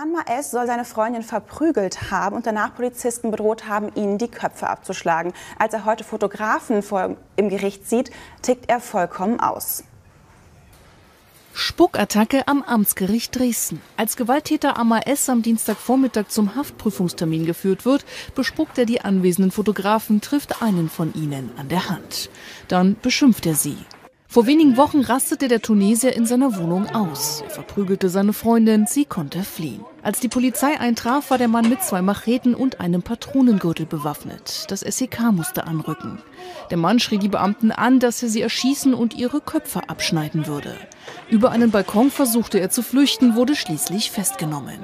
Ammar S. soll seine Freundin verprügelt haben und danach Polizisten bedroht haben, ihnen die Köpfe abzuschlagen. Als er heute Fotografen im Gericht sieht, tickt er vollkommen aus. Spuckattacke am Amtsgericht Dresden. Als Gewalttäter Ammar S. am Dienstagvormittag zum Haftprüfungstermin geführt wird, bespuckt er die anwesenden Fotografen, trifft einen von ihnen an der Hand. Dann beschimpft er sie. Vor wenigen Wochen rastete der Tunesier in seiner Wohnung aus. Er verprügelte seine Freundin, sie konnte fliehen. Als die Polizei eintraf, war der Mann mit 2 Macheten und einem Patronengürtel bewaffnet. Das SEK musste anrücken. Der Mann schrie die Beamten an, dass er sie erschießen und ihre Köpfe abschneiden würde. Über einen Balkon versuchte er zu flüchten, wurde schließlich festgenommen.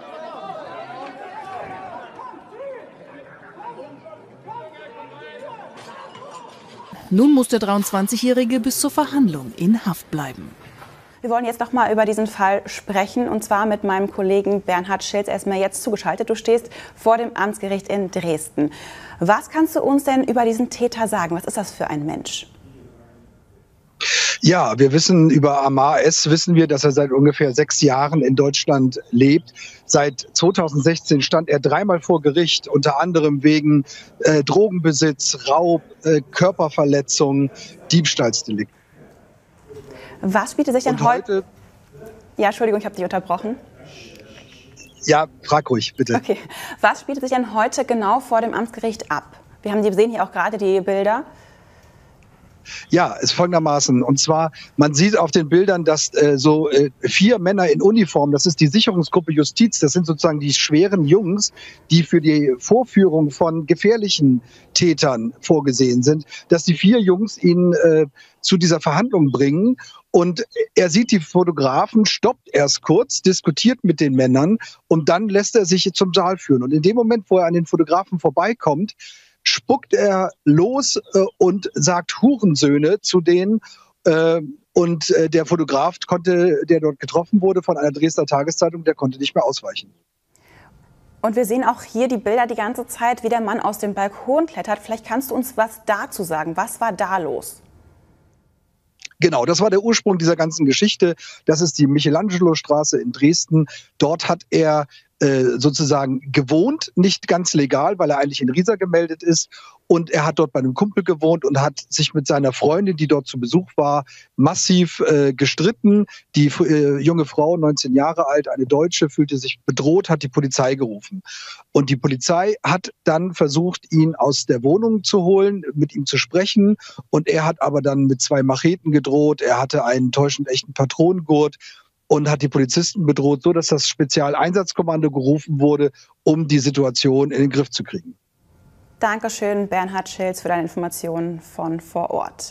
Nun muss der 23-Jährige bis zur Verhandlung in Haft bleiben. Wir wollen jetzt noch mal über diesen Fall sprechen, und zwar mit meinem Kollegen Bernhard Schilz. Er ist mir jetzt zugeschaltet. Du stehst vor dem Amtsgericht in Dresden. Was kannst du uns denn über diesen Täter sagen? Was ist das für ein Mensch? Ja, wir wissen über Ammar S. dass er seit ungefähr 6 Jahren in Deutschland lebt. Seit 2016 stand er 3-mal vor Gericht, unter anderem wegen Drogenbesitz, Raub, Körperverletzung, Diebstahlsdelikt. Was spielte sich denn heute? Ja, Entschuldigung, ich habe dich unterbrochen. Ja, frag ruhig, bitte. Okay. Was spielte sich denn heute genau vor dem Amtsgericht ab? Wir sehen hier auch gerade die Bilder. Ja, es folgendermaßen. Und zwar, man sieht auf den Bildern, dass 4 Männer in Uniform, das ist die Sicherungsgruppe Justiz, das sind sozusagen die schweren Jungs, die für die Vorführung von gefährlichen Tätern vorgesehen sind, dass die 4 Jungs ihn zu dieser Verhandlung bringen. Und er sieht die Fotografen, stoppt erst kurz, diskutiert mit den Männern und dann lässt er sich zum Saal führen. Und in dem Moment, wo er an den Fotografen vorbeikommt, spuckt er los und sagt Hurensöhne zu denen. Und der Fotograf der dort getroffen wurde von einer Dresdner Tageszeitung, der konnte nicht mehr ausweichen. Und wir sehen auch hier die Bilder die ganze Zeit, wie der Mann aus dem Balkon klettert. Vielleicht kannst du uns was dazu sagen. Was war da los? Genau, das war der Ursprung dieser ganzen Geschichte. Das ist die Michelangelo-Straße in Dresden. Dort hat er sozusagen gewohnt, nicht ganz legal, weil er eigentlich in Riesa gemeldet ist. Und er hat dort bei einem Kumpel gewohnt und hat sich mit seiner Freundin, die dort zu Besuch war, massiv gestritten. Die junge Frau, 19 Jahre alt, eine Deutsche, fühlte sich bedroht, hat die Polizei gerufen. Und die Polizei hat dann versucht, ihn aus der Wohnung zu holen, mit ihm zu sprechen. Und er hat aber dann mit 2 Macheten gedroht. Er hatte einen täuschend echten Patronengurt und hat die Polizisten bedroht, so dass das Spezialeinsatzkommando gerufen wurde, um die Situation in den Griff zu kriegen. Dankeschön, Bernhard Schilz, für deine Informationen von vor Ort.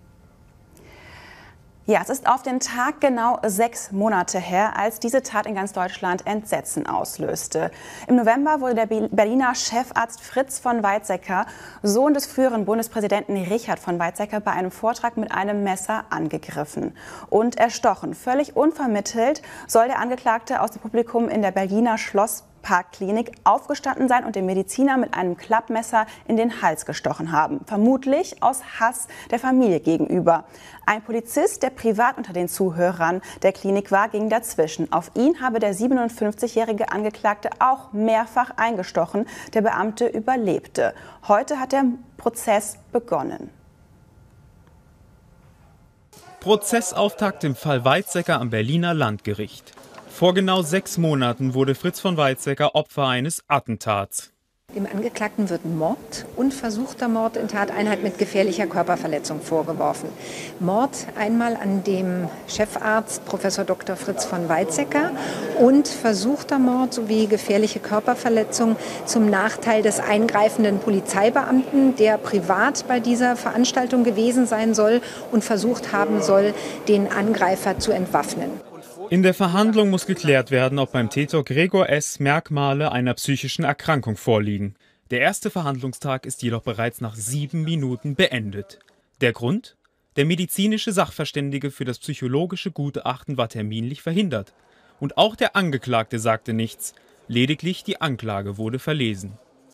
Ja, es ist auf den Tag genau 6 Monate her, als diese Tat in ganz Deutschland Entsetzen auslöste. Im November wurde der Berliner Chefarzt Fritz von Weizsäcker, Sohn des früheren Bundespräsidenten Richard von Weizsäcker, bei einem Vortrag mit einem Messer angegriffen und erstochen. Völlig unvermittelt soll der Angeklagte aus dem Publikum in der Berliner Schlossparkklinik aufgestanden sein und den Mediziner mit einem Klappmesser in den Hals gestochen haben. Vermutlich aus Hass der Familie gegenüber. Ein Polizist, der privat unter den Zuhörern der Klinik war, ging dazwischen. Auf ihn habe der 57-jährige Angeklagte auch mehrfach eingestochen. Der Beamte überlebte. Heute hat der Prozess begonnen. Prozessauftakt im Fall Weizsäcker am Berliner Landgericht. Vor genau 6 Monaten wurde Fritz von Weizsäcker Opfer eines Attentats. Dem Angeklagten wird Mord und versuchter Mord in Tateinheit mit gefährlicher Körperverletzung vorgeworfen. Mord einmal an dem Chefarzt Prof. Dr. Fritz von Weizsäcker und versuchter Mord sowie gefährliche Körperverletzung zum Nachteil des eingreifenden Polizeibeamten, der privat bei dieser Veranstaltung gewesen sein soll und versucht haben soll, den Angreifer zu entwaffnen. In der Verhandlung muss geklärt werden, ob beim Täter Gregor S. Merkmale einer psychischen Erkrankung vorliegen. Der erste Verhandlungstag ist jedoch bereits nach 7 Minuten beendet. Der Grund? Der medizinische Sachverständige für das psychologische Gutachten war terminlich verhindert. Und auch der Angeklagte sagte nichts, lediglich die Anklage wurde verlesen.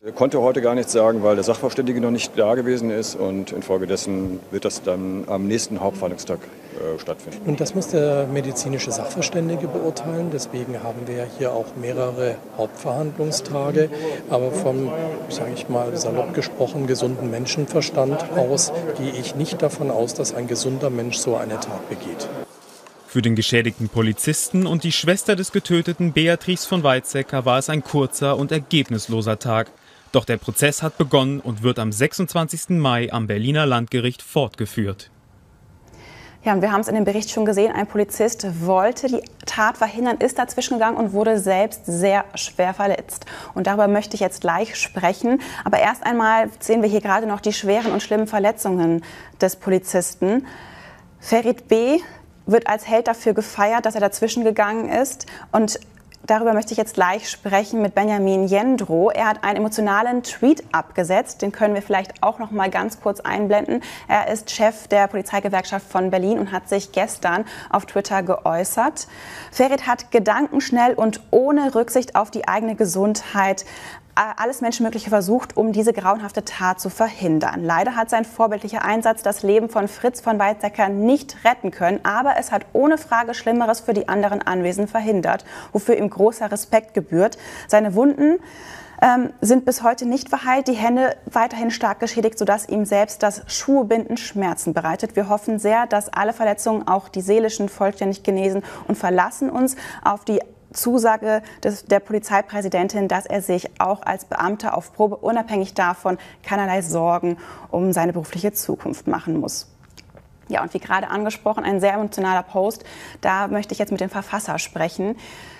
Er konnte heute gar nichts sagen, weil der Sachverständige noch nicht da gewesen ist und infolgedessen wird das dann am nächsten Hauptverhandlungstag stattfinden. Und das muss der medizinische Sachverständige beurteilen. Deswegen haben wir hier auch mehrere Hauptverhandlungstage. Aber vom, sage ich mal, salopp gesprochen, gesunden Menschenverstand aus gehe ich nicht davon aus, dass ein gesunder Mensch so eine Tat begeht. Für den geschädigten Polizisten und die Schwester des Getöteten Beatrice von Weizsäcker war es ein kurzer und ergebnisloser Tag. Doch der Prozess hat begonnen und wird am 26. Mai am Berliner Landgericht fortgeführt. Ja, und wir haben es in dem Bericht schon gesehen, ein Polizist wollte die Tat verhindern, ist dazwischen gegangen und wurde selbst sehr schwer verletzt. Und darüber möchte ich jetzt gleich sprechen. Aber erst einmal sehen wir hier gerade noch die schweren und schlimmen Verletzungen des Polizisten. Ferit B. wird als Held dafür gefeiert, dass er dazwischen gegangen ist. Und darüber möchte ich jetzt gleich sprechen mit Benjamin Jendrow. Er hat einen emotionalen Tweet abgesetzt. Den können wir vielleicht auch noch mal ganz kurz einblenden. Er ist Chef der Polizeigewerkschaft von Berlin und hat sich gestern auf Twitter geäußert. Ferit hat gedankenschnell und ohne Rücksicht auf die eigene Gesundheit alles Menschenmögliche versucht, um diese grauenhafte Tat zu verhindern. Leider hat sein vorbildlicher Einsatz das Leben von Fritz von Weizsäcker nicht retten können, aber es hat ohne Frage Schlimmeres für die anderen Anwesenden verhindert, wofür ihm großer Respekt gebührt. Seine Wunden sind bis heute nicht verheilt, die Hände weiterhin stark geschädigt, sodass ihm selbst das Schuhebinden Schmerzen bereitet. Wir hoffen sehr, dass alle Verletzungen, auch die seelischen, vollständig genesen und verlassen uns auf die Zusage der Polizeipräsidentin, dass er sich auch als Beamter auf Probe unabhängig davon keinerlei Sorgen um seine berufliche Zukunft machen muss. Ja, und wie gerade angesprochen, ein sehr emotionaler Post. Da möchte ich jetzt mit dem Verfasser sprechen.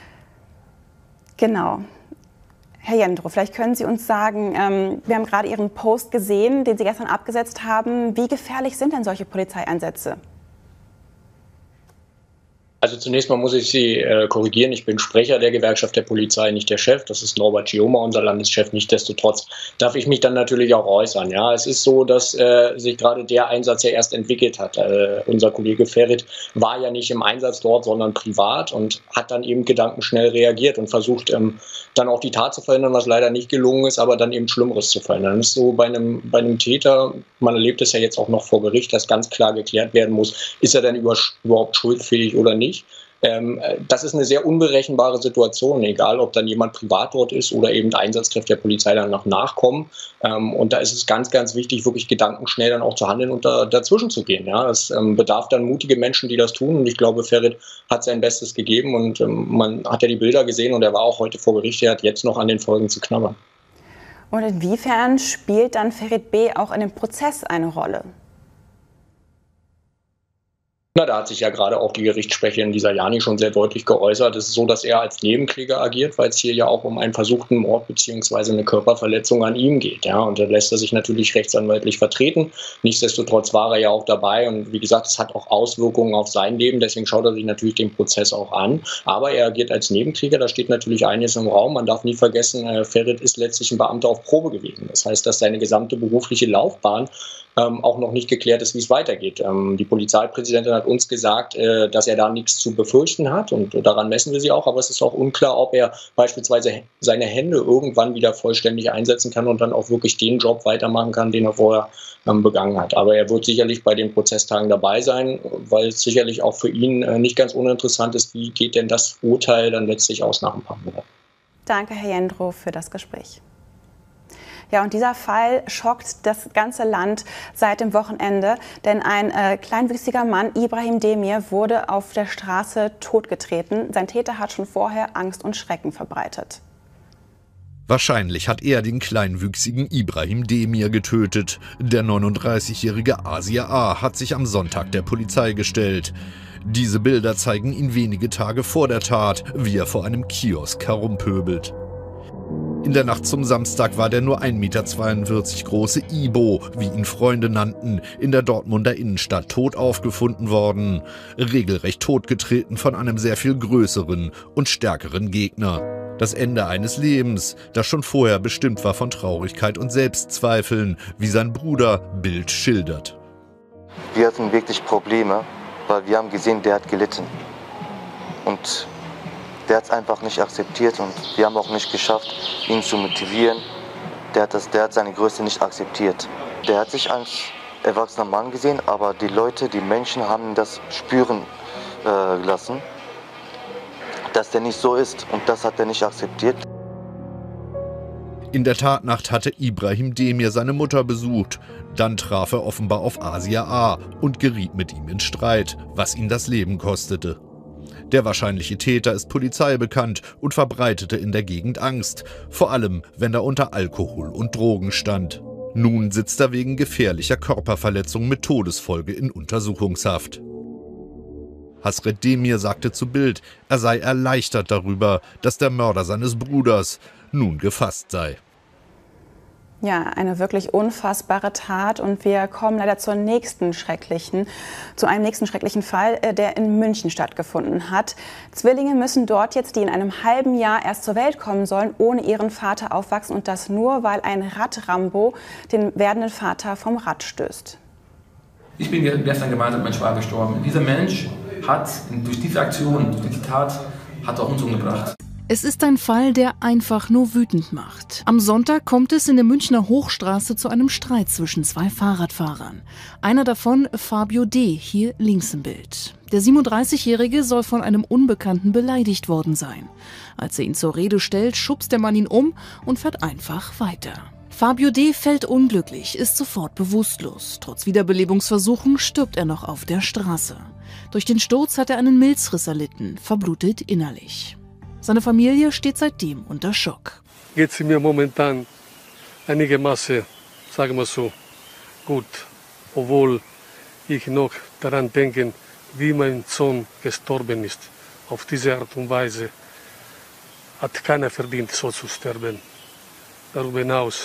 Genau. Herr Jendrow, vielleicht können Sie uns sagen, wir haben gerade Ihren Post gesehen, den Sie gestern abgesetzt haben. Wie gefährlich sind denn solche Polizeieinsätze? Also zunächst mal muss ich Sie korrigieren. Ich bin Sprecher der Gewerkschaft der Polizei, nicht der Chef. Das ist Norbert Gioma, unser Landeschef. Nichtsdestotrotz darf ich mich dann natürlich auch äußern. Ja, es ist so, dass sich gerade der Einsatz ja erst entwickelt hat. Unser Kollege Ferit war ja nicht im Einsatz dort, sondern privat und hat dann eben gedankenschnell reagiert und versucht dann auch die Tat zu verhindern, was leider nicht gelungen ist, aber dann eben Schlimmeres zu verhindern. Das ist so bei einem Täter, man erlebt es ja jetzt auch noch vor Gericht, dass ganz klar geklärt werden muss, ist er denn überhaupt schuldfähig oder nicht. Das ist eine sehr unberechenbare Situation, egal ob dann jemand privat dort ist oder eben Einsatzkräfte der Polizei dann noch nachkommen. Und da ist es ganz, ganz wichtig, wirklich gedankenschnell dann auch zu handeln und dazwischen zu gehen. Ja, es bedarf dann mutige Menschen, die das tun. Und ich glaube, Ferit hat sein Bestes gegeben und man hat ja die Bilder gesehen und er war auch heute vor Gericht. Er hat jetzt noch an den Folgen zu knabbern. Und inwiefern spielt dann Ferit B. auch in dem Prozess eine Rolle? Na, da hat sich ja gerade auch die Gerichtssprecherin Lisa Jani schon sehr deutlich geäußert. Es ist so, dass er als Nebenkläger agiert, weil es hier ja auch um einen versuchten Mord bzw. eine Körperverletzung an ihm geht. Ja, und da lässt er sich natürlich rechtsanwaltlich vertreten. Nichtsdestotrotz war er ja auch dabei und wie gesagt, es hat auch Auswirkungen auf sein Leben. Deswegen schaut er sich natürlich den Prozess auch an. Aber er agiert als Nebenkläger, da steht natürlich einiges im Raum. Man darf nie vergessen, Ferit ist letztlich ein Beamter auf Probe gewesen. Das heißt, dass seine gesamte berufliche Laufbahn auch noch nicht geklärt ist, wie es weitergeht. Die Polizeipräsidentin hat uns gesagt, dass er da nichts zu befürchten hat und daran messen wir sie auch, aber es ist auch unklar, ob er beispielsweise seine Hände irgendwann wieder vollständig einsetzen kann und dann auch wirklich den Job weitermachen kann, den er vorher begangen hat. Aber er wird sicherlich bei den Prozesstagen dabei sein, weil es sicherlich auch für ihn nicht ganz uninteressant ist, wie geht denn das Urteil dann letztlich aus nach ein paar Monaten. Danke, Herr Jendrow, für das Gespräch. Ja, und dieser Fall schockt das ganze Land seit dem Wochenende, denn ein kleinwüchsiger Mann, Ibrahim Demir, wurde auf der Straße totgetreten. Sein Täter hat schon vorher Angst und Schrecken verbreitet. Wahrscheinlich hat er den kleinwüchsigen Ibrahim Demir getötet. Der 39-jährige Asia A. hat sich am Sonntag der Polizei gestellt. Diese Bilder zeigen ihn wenige Tage vor der Tat, wie er vor einem Kiosk herumpöbelt. In der Nacht zum Samstag war der nur 1,42 Meter große Ibo, wie ihn Freunde nannten, in der Dortmunder Innenstadt tot aufgefunden worden. Regelrecht totgetreten von einem sehr viel größeren und stärkeren Gegner. Das Ende eines Lebens, das schon vorher bestimmt war von Traurigkeit und Selbstzweifeln, wie sein Bruder Bild schildert. Wir hatten wirklich Probleme, weil wir haben gesehen, der hat gelitten. Und der hat es einfach nicht akzeptiert und wir haben auch nicht geschafft, ihn zu motivieren, der hat seine Größe nicht akzeptiert. Der hat sich als erwachsener Mann gesehen, aber die Menschen haben das spüren lassen, dass der nicht so ist, und das hat er nicht akzeptiert. In der Tatnacht hatte Ibrahim Demir seine Mutter besucht. Dann traf er offenbar auf Asia A. und geriet mit ihm in Streit, was ihn das Leben kostete. Der wahrscheinliche Täter ist Polizei bekannt und verbreitete in der Gegend Angst, vor allem wenn er unter Alkohol und Drogen stand. Nun sitzt er wegen gefährlicher Körperverletzung mit Todesfolge in Untersuchungshaft. Hasret Demir sagte zu Bild, er sei erleichtert darüber, dass der Mörder seines Bruders nun gefasst sei. Ja, eine wirklich unfassbare Tat, und wir kommen leider zu einem nächsten schrecklichen Fall, der in München stattgefunden hat. Zwillinge müssen dort jetzt, die in einem halben Jahr erst zur Welt kommen sollen, ohne ihren Vater aufwachsen, und das nur, weil ein Radrambo den werdenden Vater vom Rad stößt. Ich bin gestern gemeinsam mit meinem Schwager gestorben. Dieser Mensch hat durch diese Aktion, durch diese Tat, hat auch uns umgebracht. Es ist ein Fall, der einfach nur wütend macht. Am Sonntag kommt es in der Münchner Hochstraße zu einem Streit zwischen zwei Fahrradfahrern. Einer davon Fabio D., hier links im Bild. Der 37-Jährige soll von einem Unbekannten beleidigt worden sein. Als er ihn zur Rede stellt, schubst der Mann ihn um und fährt einfach weiter. Fabio D. fällt unglücklich, ist sofort bewusstlos. Trotz Wiederbelebungsversuchen stirbt er noch auf der Straße. Durch den Sturz hat er einen Milzriss erlitten, verblutet innerlich. Seine Familie steht seitdem unter Schock. Geht es mir momentan einigermaßen, sagen wir so, gut. Obwohl ich noch daran denke, wie mein Sohn gestorben ist. Auf diese Art und Weise hat keiner verdient, so zu sterben. Darüber hinaus,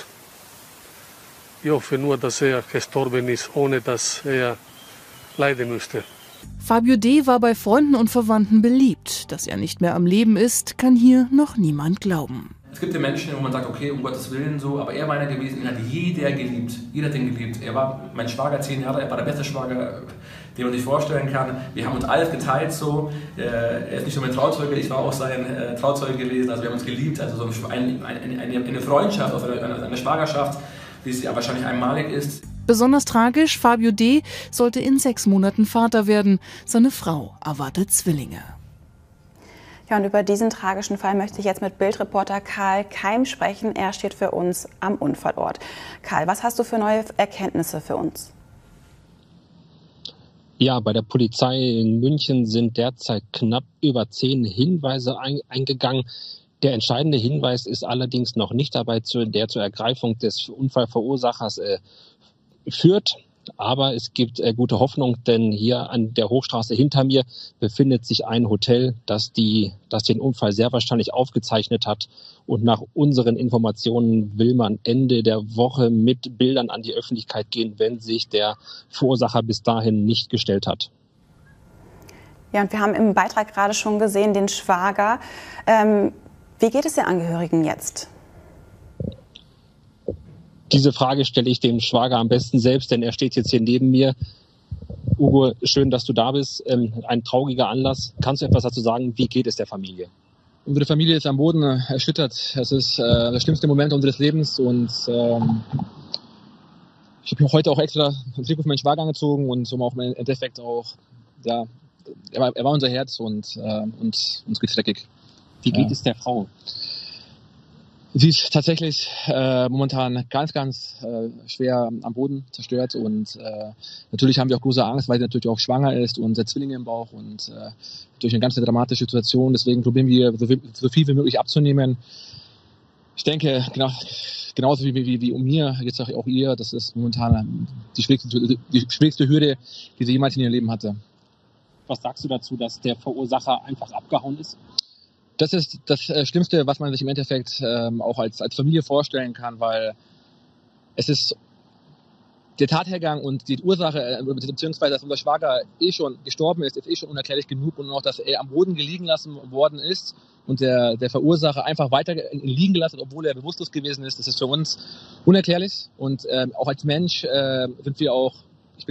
ich hoffe nur, dass er gestorben ist, ohne dass er leiden müsste. Fabio D. war bei Freunden und Verwandten beliebt. Dass er nicht mehr am Leben ist, kann hier noch niemand glauben. Es gibt ja Menschen, wo man sagt, okay, um Gottes Willen so, aber er war einer gewesen, ihn hat jeder geliebt. Jeder hat ihn geliebt. Er war mein Schwager 10 Jahre, er war der beste Schwager, den man sich vorstellen kann. Wir haben uns alles geteilt so. Er ist nicht nur mein Trauzeuge, ich war auch sein Trauzeuge gewesen. Also wir haben uns geliebt, also so eine Freundschaft, also eine Schwagerschaft, wie sie ja wahrscheinlich einmalig ist. Besonders tragisch, Fabio D. sollte in 6 Monaten Vater werden. Seine Frau erwartet Zwillinge. Ja, und über diesen tragischen Fall möchte ich jetzt mit Bildreporter Karl Keim sprechen. Er steht für uns am Unfallort. Karl, was hast du für neue Erkenntnisse für uns? Ja, bei der Polizei in München sind derzeit knapp über 10 Hinweise eingegangen. Der entscheidende Hinweis ist allerdings noch nicht dabei, der zur Ergreifung des Unfallverursachers führt. Aber es gibt gute Hoffnung, denn hier an der Hochstraße hinter mir befindet sich ein Hotel, das den Unfall sehr wahrscheinlich aufgezeichnet hat. Und nach unseren Informationen will man Ende der Woche mit Bildern an die Öffentlichkeit gehen, wenn sich der Verursacher bis dahin nicht gestellt hat. Ja, und wir haben im Beitrag gerade schon gesehen, den Schwager. Wie geht es den Angehörigen jetzt? Diese Frage stelle ich dem Schwager am besten selbst, denn er steht jetzt hier neben mir. Ugo, schön, dass du da bist. Ein trauriger Anlass. Kannst du etwas dazu sagen? Wie geht es der Familie? Unsere Familie ist am Boden erschüttert. Es ist der schlimmste Moment unseres Lebens. Und ich habe mir heute auch extra einen Blick auf meinen Schwager angezogen und um auch im Endeffekt auch, ja, er war unser Herz und uns geht's dreckig. Wie geht es der Frau? Sie ist tatsächlich momentan ganz schwer am Boden zerstört und natürlich haben wir auch große Angst, weil sie natürlich auch schwanger ist und Zwillinge im Bauch und durch eine ganz dramatische Situation. Deswegen probieren wir so viel wie möglich abzunehmen. Ich denke, genauso wie um mir, jetzt auch ihr, das ist momentan die schwierigste Hürde, die sie jemals in ihrem Leben hatte. Was sagst du dazu, dass der Verursacher einfach abgehauen ist? Das ist das Schlimmste, was man sich im Endeffekt auch als Familie vorstellen kann, weil es ist der Tathergang und die Ursache, beziehungsweise dass unser Schwager schon gestorben ist schon unerklärlich genug und auch, dass er am Boden liegen gelassen worden ist und der Verursacher einfach weiter liegen gelassen, obwohl er bewusstlos gewesen ist. Das ist für uns unerklärlich und auch als Mensch sind wir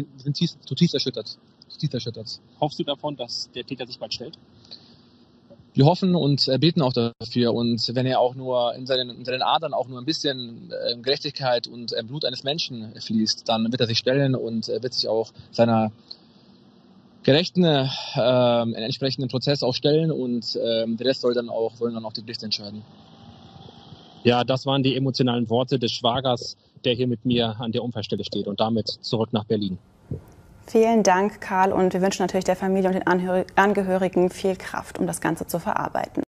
zutiefst erschüttert. Hoffst du davon, dass der Täter sich bald stellt? wir hoffen und beten auch dafür. Und wenn er auch nur in seinen Adern auch nur ein bisschen Gerechtigkeit und Blut eines Menschen fließt, dann wird er sich stellen und wird sich auch seiner gerechten, entsprechenden Prozess auch stellen. Und der Rest sollen dann auch die Gerichte entscheiden. Ja, das waren die emotionalen Worte des Schwagers, der hier mit mir an der Unfallstelle steht, und damit zurück nach Berlin. Vielen Dank, Karl, und wir wünschen natürlich der Familie und den Angehörigen viel Kraft, um das Ganze zu verarbeiten.